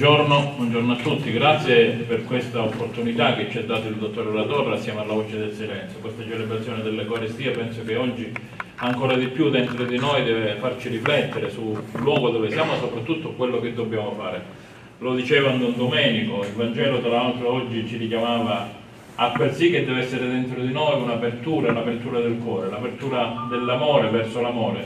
Buongiorno a tutti, grazie per questa opportunità che ci ha dato il dottor La Torre assieme alla Voce del Silenzio. Questa celebrazione dell'Eucaristia penso che oggi ancora di più dentro di noi deve farci riflettere sul luogo dove siamo, soprattutto quello che dobbiamo fare. Lo diceva Don Domenico, il Vangelo tra l'altro oggi ci richiamava a quel sì che deve essere dentro di noi un'apertura del cuore, l'apertura dell'amore verso l'amore.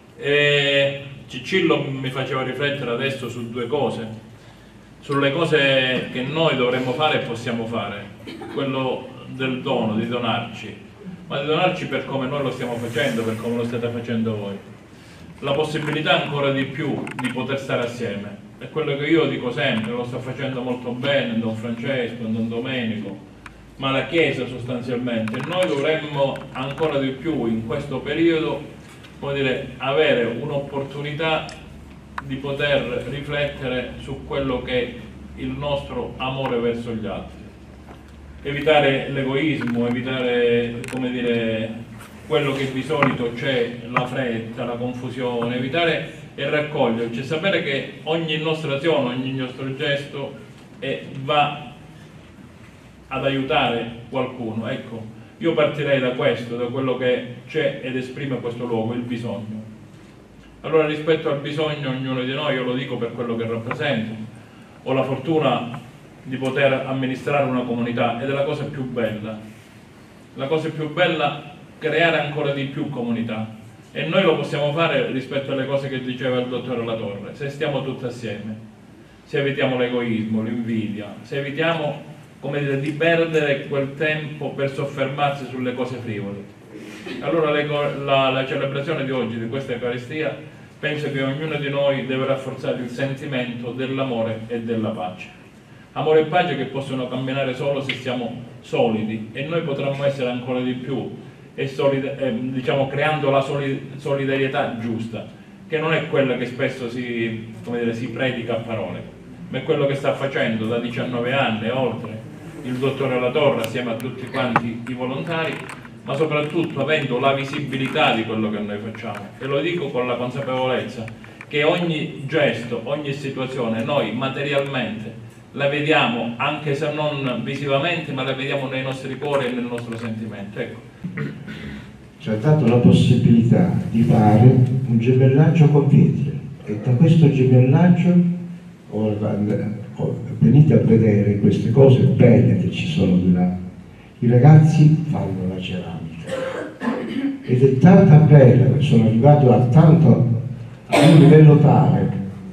E Cicillo mi faceva riflettere adesso su due cose, sulle cose che noi dovremmo fare e possiamo fare, quello del dono, di donarci, ma di donarci per come noi lo stiamo facendo, per come lo state facendo voi. La possibilità ancora di più di poter stare assieme, è quello che io dico sempre, lo sta facendo molto bene Don Francesco, Don Domenico, ma la Chiesa sostanzialmente. Noi dovremmo ancora di più in questo periodo, come dire, avere un'opportunità di poter riflettere su quello che è il nostro amore verso gli altri, evitare l'egoismo, evitare, come dire, quello che di solito c'è, la fretta, la confusione, evitare e raccoglierci, sapere che ogni nostra azione, ogni nostro gesto va ad aiutare qualcuno. Ecco, io partirei da questo, da quello che c'è ed esprime questo luogo, il bisogno. Allora, rispetto al bisogno, ognuno di noi, io lo dico per quello che rappresento, ho la fortuna di poter amministrare una comunità ed è la cosa più bella. La cosa più bella, creare ancora di più comunità. E noi lo possiamo fare rispetto alle cose che diceva il dottor La Torre, se stiamo tutti assieme, se evitiamo l'egoismo, l'invidia, se evitiamo, come dire, di perdere quel tempo per soffermarsi sulle cose frivole. Allora la celebrazione di oggi, di questa Eucaristia, penso che ognuno di noi deve rafforzare il sentimento dell'amore e della pace. Amore e pace che possono camminare solo se siamo solidi, e noi potremmo essere ancora di più, diciamo, creando la solidarietà giusta, che non è quella che spesso come dire, si predica a parole, ma è quello che sta facendo da 19 anni e oltre il dottore La Torre assieme a tutti quanti i volontari, ma soprattutto avendo la visibilità di quello che noi facciamo. E lo dico con la consapevolezza che ogni gesto, ogni situazione noi materialmente la vediamo, anche se non visivamente, ma la vediamo nei nostri cuori e nel nostro sentimento. Ecco. Ci ha dato la possibilità di fare un gemellaggio con Pietro, e da questo gemellaggio venite a vedere queste cose belle che ci sono di là. I ragazzi fanno la ceramica ed è tanta bella, sono arrivato a un livello tale,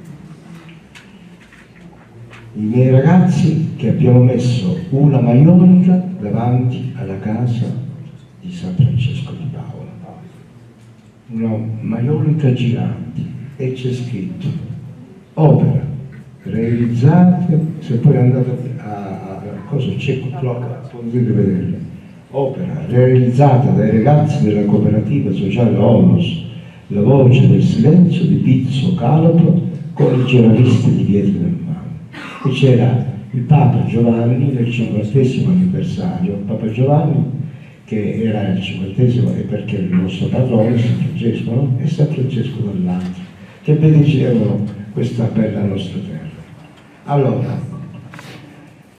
i miei ragazzi, che abbiamo messo una maionica davanti alla casa di San Francesco di Paola, una maionica gigante, e c'è scritto opera realizzate, se poi andate a cosa c'è, potete vederla, opera realizzata dai ragazzi della cooperativa sociale Onus, la Voce del Silenzio di Pizzo Calabro, con i giornalisti di Pietro del Mare. E c'era il Papa Giovanni nel 50° anniversario, Papa Giovanni che era il 50°, e perché il nostro patrono è San Francesco, no? E San Francesco dall'altro, che benedicevano questa bella nostra terra. Allora,